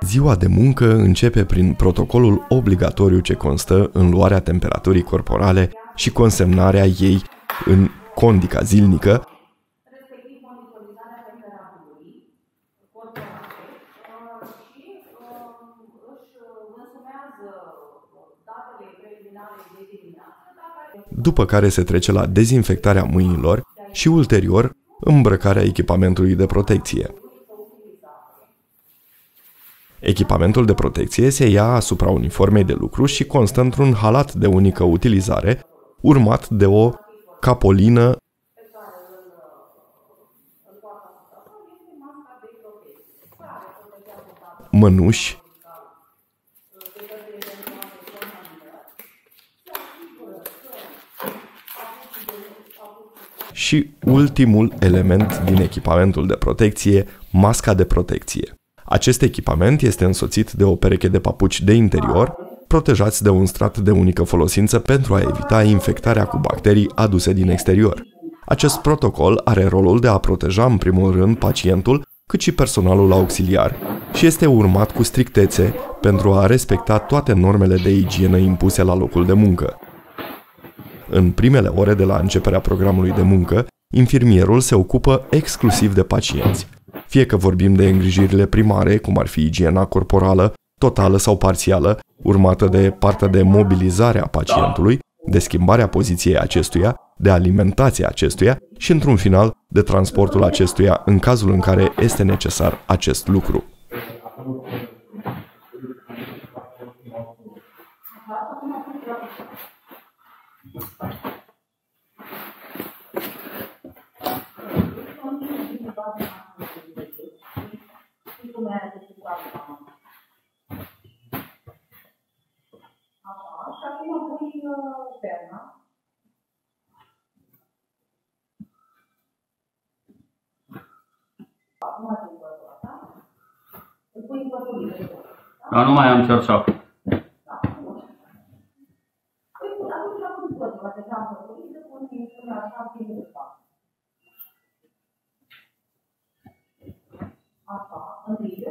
Ziua de muncă începe prin protocolul obligatoriu ce constă în luarea temperaturii corporale și consemnarea ei în condica zilnică, după care se trece la dezinfectarea mâinilor și ulterior îmbrăcarea echipamentului de protecție. Echipamentul de protecție se ia asupra uniformei de lucru și constă într-un halat de unică utilizare, urmat de o capolină, mănuși și ultimul element din echipamentul de protecție, masca de protecție. Acest echipament este însoțit de o pereche de papuci de interior, protejați de un strat de unică folosință pentru a evita infectarea cu bacterii aduse din exterior. Acest protocol are rolul de a proteja în primul rând pacientul, cât și personalul auxiliar și este urmat cu strictețe pentru a respecta toate normele de igienă impuse la locul de muncă. În primele ore de la începerea programului de muncă, infirmierul se ocupă exclusiv de pacienți. Fie că vorbim de îngrijirile primare, cum ar fi igiena corporală, totală sau parțială, urmată de partea de mobilizare a pacientului, de schimbarea poziției acestuia, de alimentația acestuia și, într-un final, de transportul acestuia în cazul în care este necesar acest lucru. Dar nu mai am cerșaf. Asta, întâi